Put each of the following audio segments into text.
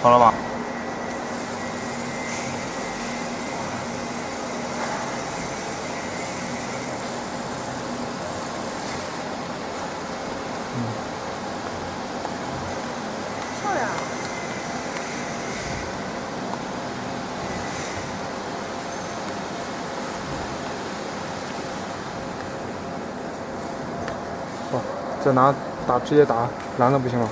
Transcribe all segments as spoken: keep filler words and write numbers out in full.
好了吧？嗯。 漂亮。 哦，这拿打直接打蓝的不行吗？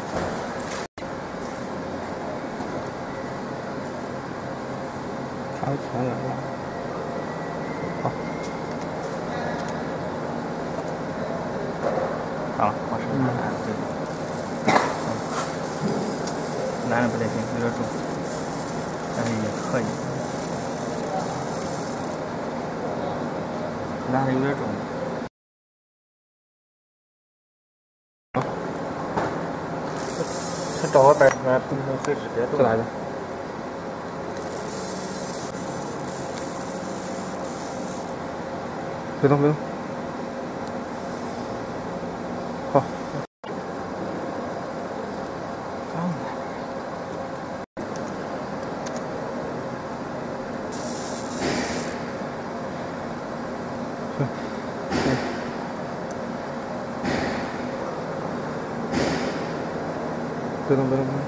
开开了了。好。好了，我是蓝的对。蓝的不太行，有点重，但是也可以。蓝的有点重。 他找个白白不能随时别动。再来一个。别动别动。好。 刚来。 行。嗯。别动别动别动。